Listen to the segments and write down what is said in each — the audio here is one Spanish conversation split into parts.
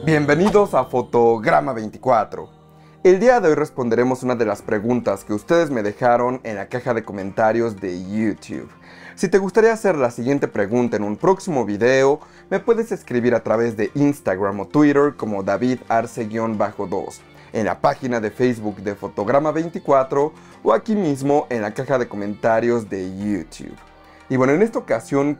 Bienvenidos a Fotograma 24. El día de hoy responderemos una de las preguntas que ustedes me dejaron en la caja de comentarios de YouTube. Si te gustaría hacer la siguiente pregunta en un próximo video, me puedes escribir a través de Instagram o Twitter como DavidArce-2, en la página de Facebook de Fotograma 24 o aquí mismo en la caja de comentarios de YouTube. Y bueno, en esta ocasión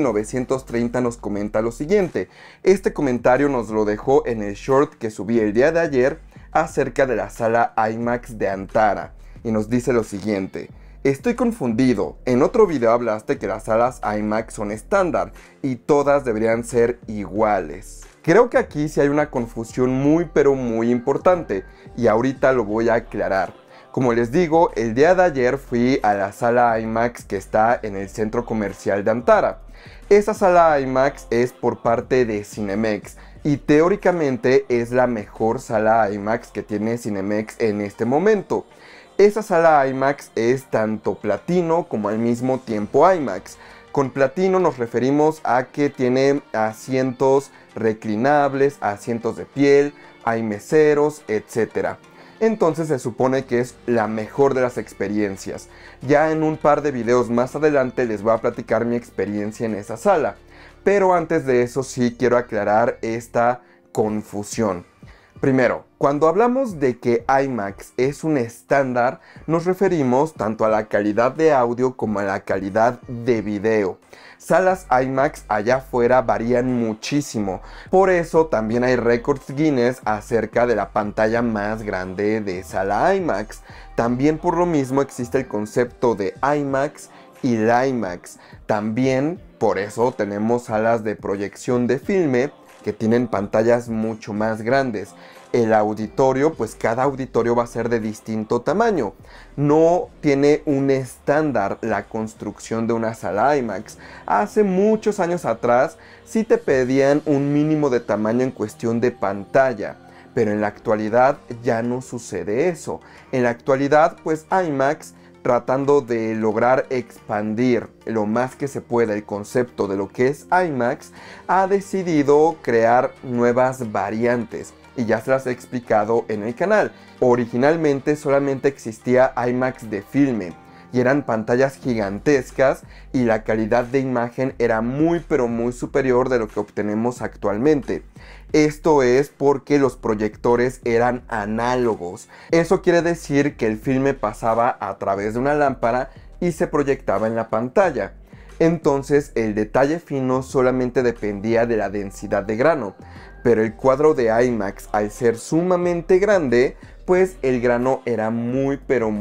Cuti930 nos comenta lo siguiente. Este comentario nos lo dejó en el short que subí el día de ayer acerca de la sala IMAX de Antara. Y nos dice lo siguiente. Estoy confundido. En otro video hablaste que las salas IMAX son estándar y todas deberían ser iguales. Creo que aquí sí hay una confusión muy importante y ahorita lo voy a aclarar. Como les digo, el día de ayer fui a la sala IMAX que está en el centro comercial de Antara. Esa sala IMAX es por parte de Cinemex y teóricamente es la mejor sala IMAX que tiene Cinemex en este momento. Esa sala IMAX es tanto platino como al mismo tiempo IMAX. Con platino nos referimos a que tiene asientos reclinables, asientos de piel, hay meseros, etc. Entonces se supone que es la mejor de las experiencias. Ya en un par de videos más adelante les voy a platicar mi experiencia en esa sala. Pero antes de eso sí quiero aclarar esta confusión. Primero, cuando hablamos de que IMAX es un estándar, nos referimos tanto a la calidad de audio como a la calidad de video. Salas IMAX allá afuera varían muchísimo, por eso también hay récords Guinness acerca de la pantalla más grande de sala IMAX. También por lo mismo existe el concepto de IMAX y LIMAX. También por eso tenemos salas de proyección de filme que tienen pantallas mucho más grandes. El auditorio, pues cada auditorio va a ser de distinto tamaño. No tiene un estándar la construcción de una sala IMAX. Hace muchos años atrás sí te pedían un mínimo de tamaño en cuestión de pantalla. Pero en la actualidad ya no sucede eso. En la actualidad, pues IMAX, tratando de lograr expandir lo más que se pueda el concepto de lo que es IMAX, ha decidido crear nuevas variantes y ya se las he explicado en el canal. Originalmente solamente existía IMAX de filme y eran pantallas gigantescas y la calidad de imagen era muy superior de lo que obtenemos actualmente. Esto es porque los proyectores eran análogos. Eso quiere decir que el filme pasaba a través de una lámpara y se proyectaba en la pantalla. Entonces el detalle fino solamente dependía de la densidad de grano. Pero el cuadro de IMAX, al ser sumamente grande, pues el grano era muy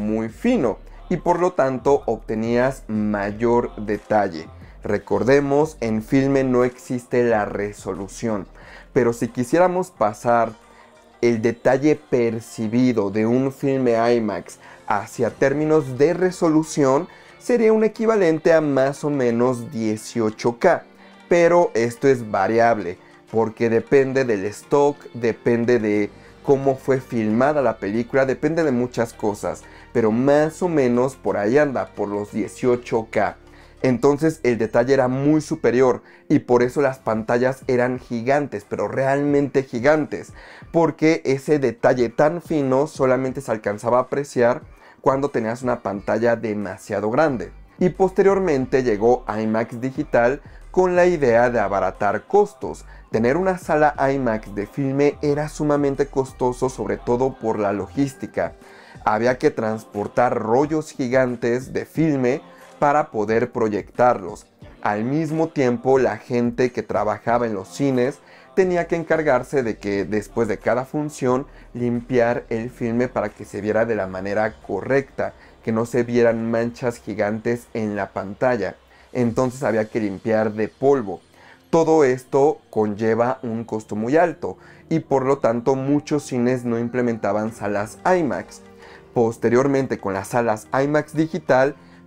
fino y por lo tanto obtenías mayor detalle. Recordemos, en filme no existe la resolución, pero si quisiéramos pasar el detalle percibido de un filme IMAX hacia términos de resolución, sería un equivalente a más o menos 18K, pero esto es variable, porque depende del stock, depende de cómo fue filmada la película, depende de muchas cosas, pero más o menos por ahí anda, por los 18K. Entonces el detalle era muy superior y por eso las pantallas eran gigantes, pero realmente gigantes, porque ese detalle tan fino solamente se alcanzaba a apreciar cuando tenías una pantalla demasiado grande. Y posteriormente llegó IMAX digital con la idea de abaratar costos. Tener una sala IMAX de filme era sumamente costoso, sobre todo por la logística. Había que transportar rollos gigantes de filme para poder proyectarlos. Al mismo tiempo, la gente que trabajaba en los cines tenía que encargarse de que después de cada función limpiar el filme para que se viera de la manera correcta, que no se vieran manchas gigantes en la pantalla. Entonces había que limpiar de polvo. Todo esto conlleva un costo muy alto y por lo tanto muchos cines no implementaban salas IMAX. Posteriormente, con las salas IMAX digital,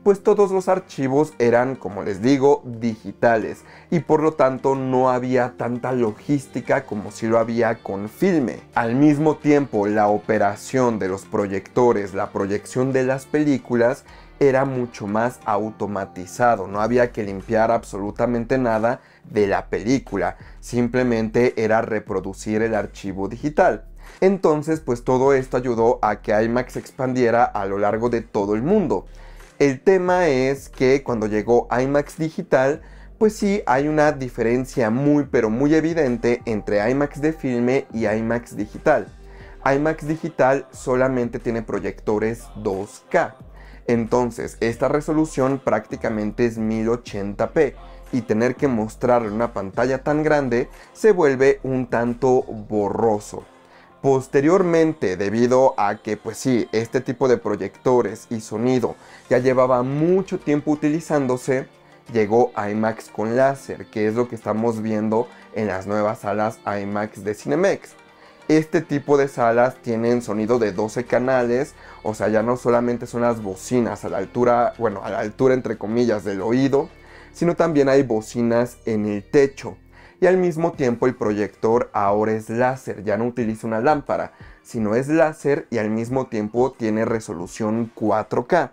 pues todos los archivos eran, como les digo, digitales y por lo tanto no había tanta logística como si lo había con filme. Al mismo tiempo, la operación de los proyectores, la proyección de las películas era mucho más automatizado, no había que limpiar absolutamente nada de la película, simplemente era reproducir el archivo digital. Entonces, pues todo esto ayudó a que IMAX se expandiera a lo largo de todo el mundo. El tema es que cuando llegó IMAX digital, pues sí hay una diferencia muy pero muy evidente entre IMAX de filme y IMAX digital. IMAX digital solamente tiene proyectores 2K. Entonces, esta resolución prácticamente es 1080p y tener que mostrarle una pantalla tan grande se vuelve un tanto borroso. Posteriormente, debido a que pues sí, este tipo de proyectores y sonido ya llevaba mucho tiempo utilizándose, llegó IMAX con láser, que es lo que estamos viendo en las nuevas salas IMAX de Cinemex. Este tipo de salas tienen sonido de 12 canales, o sea, ya no solamente son las bocinas a la altura, bueno, a la altura entre comillas del oído, sino también hay bocinas en el techo. Y al mismo tiempo el proyector ahora es láser, ya no utiliza una lámpara, sino es láser y al mismo tiempo tiene resolución 4K.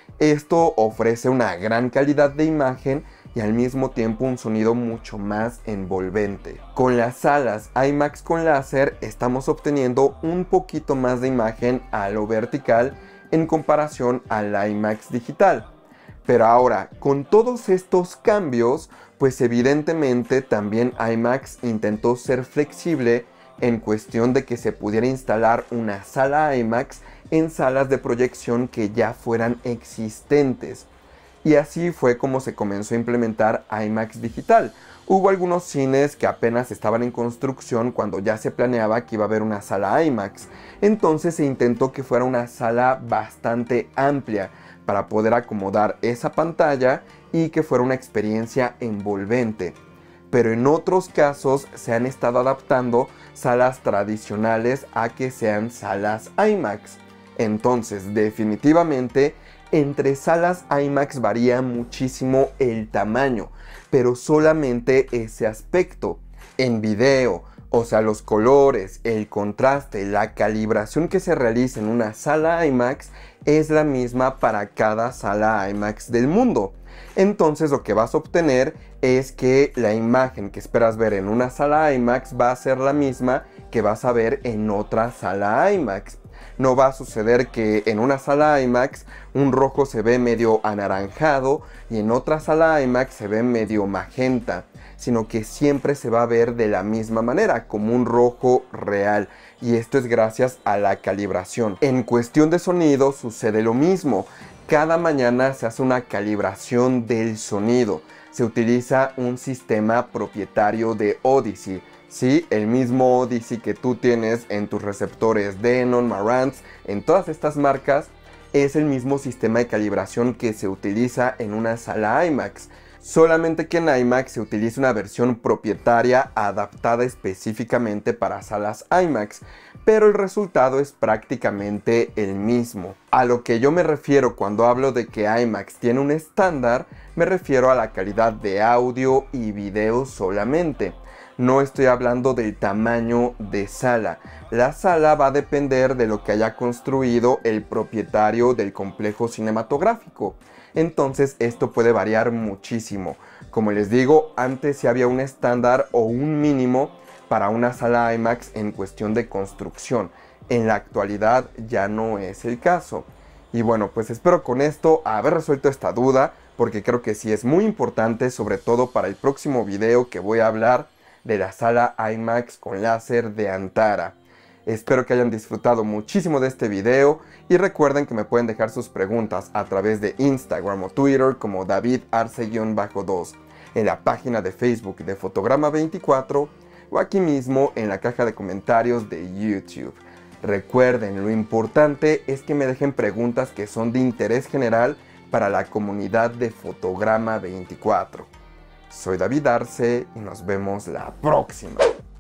Esto ofrece una gran calidad de imagen y al mismo tiempo un sonido mucho más envolvente. Con las salas IMAX con láser estamos obteniendo un poquito más de imagen a lo vertical en comparación al IMAX digital. Pero ahora, con todos estos cambios, pues evidentemente también IMAX intentó ser flexible en cuestión de que se pudiera instalar una sala IMAX en salas de proyección que ya fueran existentes. Y así fue como se comenzó a implementar IMAX digital. Hubo algunos cines que apenas estaban en construcción cuando ya se planeaba que iba a haber una sala IMAX. Entonces se intentó que fuera una sala bastante amplia para poder acomodar esa pantalla y que fuera una experiencia envolvente. Pero en otros casos se han estado adaptando salas tradicionales a que sean salas IMAX. Entonces, definitivamente, entre salas IMAX varía muchísimo el tamaño, pero solamente ese aspecto. En video, o sea, los colores, el contraste, la calibración que se realiza en una sala IMAX es la misma para cada sala IMAX del mundo. Entonces lo que vas a obtener es que la imagen que esperas ver en una sala IMAX va a ser la misma que vas a ver en otra sala IMAX. No va a suceder que en una sala IMAX un rojo se ve medio anaranjado y en otra sala IMAX se ve medio magenta, sino que siempre se va a ver de la misma manera, como un rojo real. Y esto es gracias a la calibración. En cuestión de sonido sucede lo mismo. Cada mañana se hace una calibración del sonido. Se utiliza un sistema propietario de Odyssey. Sí, el mismo Odyssey que tú tienes en tus receptores Denon, Marantz, en todas estas marcas, es el mismo sistema de calibración que se utiliza en una sala IMAX. Solamente que en IMAX se utiliza una versión propietaria adaptada específicamente para salas IMAX, pero el resultado es prácticamente el mismo. A lo que yo me refiero cuando hablo de que IMAX tiene un estándar, me refiero a la calidad de audio y video solamente. No estoy hablando del tamaño de sala. La sala va a depender de lo que haya construido el propietario del complejo cinematográfico. Entonces esto puede variar muchísimo. Como les digo, antes sí había un estándar o un mínimo para una sala IMAX en cuestión de construcción. En la actualidad ya no es el caso. Y bueno, pues espero con esto haber resuelto esta duda, porque creo que sí es muy importante, sobre todo para el próximo video que voy a hablar de la sala IMAX con láser de Antara. Espero que hayan disfrutado muchísimo de este video y recuerden que me pueden dejar sus preguntas a través de Instagram o Twitter como DavidArce-2, en la página de Facebook de Fotograma24 o aquí mismo en la caja de comentarios de YouTube. Recuerden, lo importante es que me dejen preguntas que son de interés general para la comunidad de Fotograma24. Soy David Arce y nos vemos la próxima.